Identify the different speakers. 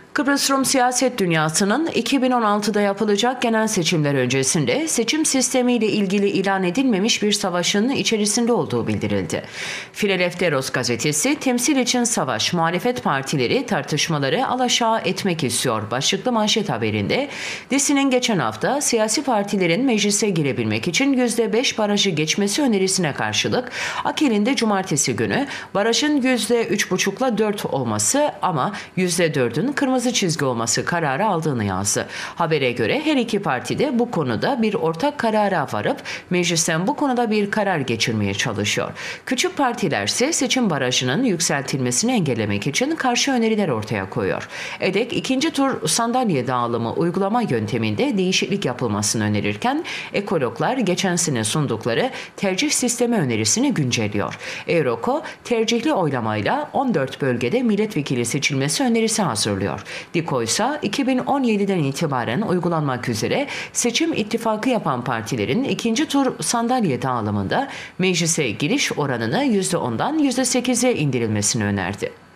Speaker 1: Kıbrıs Rum siyaset dünyasının 2016'da yapılacak genel seçimler öncesinde seçim sistemiyle ilgili ilan edilmemiş bir savaşın içerisinde olduğu bildirildi. Filadelfos gazetesi "Temsil için savaş, muhalefet partileri tartışmaları alaşağı etmek istiyor" başlıklı manşet haberinde, DİSİ'nin geçen hafta siyasi partilerin meclise girebilmek için %5 barajı geçmesi önerisine karşılık AKİL'in de cumartesi günü barajın %3,5'la 4 olması ama %4'ün kırmızı çizgi olması kararı aldığını yazdı. Habere göre her iki parti de bu konuda bir ortak karara varıp meclisten bu konuda bir karar geçirmeye çalışıyor. Küçük partiler ise seçim barajının yükseltilmesini engellemek için karşı öneriler ortaya koyuyor. EDEK ikinci tur sandalye dağılımı uygulama yönteminde değişiklik yapılmasını önerirken ekologlar geçen sene sundukları tercih sistemi önerisini güncelliyor. EUROKO tercihli oylamayla 14 bölgede milletvekili seçilmesi önerisi hazırlıyor. DİKO ise 2017'den itibaren uygulanmak üzere seçim ittifakı yapan partilerin ikinci tur sandalye dağılımında meclise giriş oranını %10'dan %8'e indirilmesini önerdi.